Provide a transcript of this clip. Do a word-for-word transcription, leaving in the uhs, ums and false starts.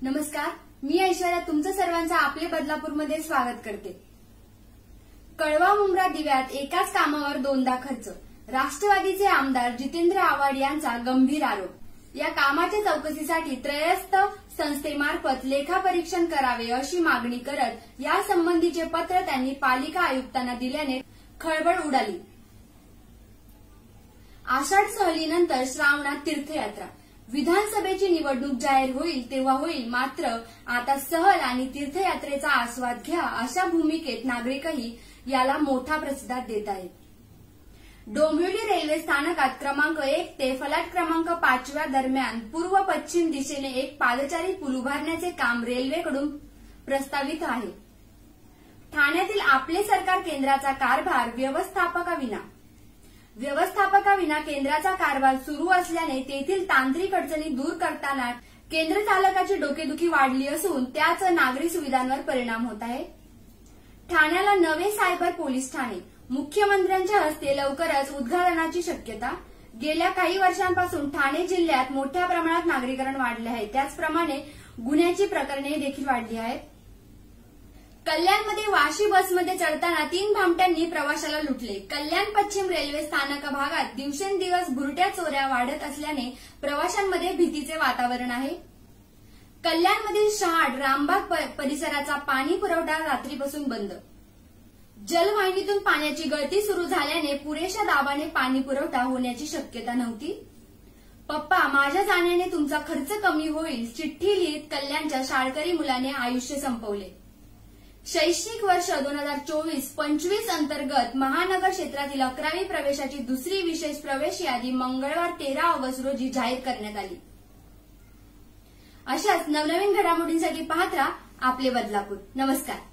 नमस्कार, मी ऐश्वर्या तुमचं सर्वांचं आपले बदलापूरमध्ये स्वागत करते। कळवा मुंब्रा दिव्यात एकाच कामावर दोनदा खर्च, राष्ट्रवादीचे आमदार जितेंद्र आव्हाड यांचा गंभीर आरोप। या कामाच्या चौकशीसाठी त्रयस्थ संस्थेमार्फत लेखापरीक्षण करावे अशी मागणी करत यासंबंधीचे पत्र त्यांनी पालिका आयुक्तांना दिल्याने खळबळ उडाली। आषाढ सहलीनंतर श्रावणात तीर्थयात्रा, विधानसभेची निवडणूक जाहीर होईल तेव्हा होईल, मात्र आता सहल आणि तीर्थयात्रेचा आस्वाद घ्या अशा भूमिकेत नागरिकही याला मोठा प्रतिसाद देत आहेत। डोंबिवली रेल्वे स्थानकात क्रमांक एक ते फलाट क्रमांक पाचव्या दरम्यान पूर्व पश्चिम दिशेने एक पादचारी पूल उभारण्याचे काम रेल्वेकडून प्रस्तावित आहे। ठाण्यातील आपले सरकार केंद्राचा कारभार व्यवस्थापकाविना व्यवस्थापकाविना केंद्राचा कारभार सुरू असल्याने तेथील तांत्रिक अडचणी दूर करताना केंद्र चालकाची डोकेदुखी वाढली असून त्याच नागरी सुविधांवर परिणाम होत आहे। ठाण्याला नवे सायबर पोलीस ठाणे, मुख्यमंत्र्यांच्या हस्ते लवकरच उद्घाटनाची शक्यता। गेल्या काही वर्षांपासून ठाणे जिल्ह्यात मोठ्या प्रमाणात नागरीकरण वाढले आहे, त्याचप्रमाणे गुन्ह्याची प्रकरणे देखील वाढली आहेत। कल्याणमध्ये वाशी बसमध्ये चढताना तीन भामट्यांनी प्रवाशाला लुटले। कल्याण पश्चिम रेल्वे स्थानक भागात दिवसेंदिवस भुरट्या चोऱ्या वाढत असल्याने प्रवाशांमध्ये भीतीचे वातावरण आहे। कल्याणमधील शहाड रामबाग परिसराचा पाणी पुरवठा रात्रीपासून बंद। जलवाहिनीतून पाण्याची गळती सुरू झाल्याने पुरेशा दाबाने पाणी पुरवठा होण्याची शक्यता नव्हती। पप्पा, माझ्या जाण्याने तुमचा खर्च कमी होईल, चिठ्ठी लिहित कल्याणच्या शाळकरी मुलाने आयुष्य संपवले। शैक्षणिक वर्ष दोन हजार चोवीस पंचवीस अंतर्गत महानगर क्षेत्रातील अकरावी प्रवेशाची दुसरी विशेष प्रवेश यादी मंगळवार तेरा ऑगस्ट रोजी जाहीर करण्यात आली। अशाच नवनवीन घडामोडींसाठी पाहत राहा आपले बदलापूर। नमस्कार।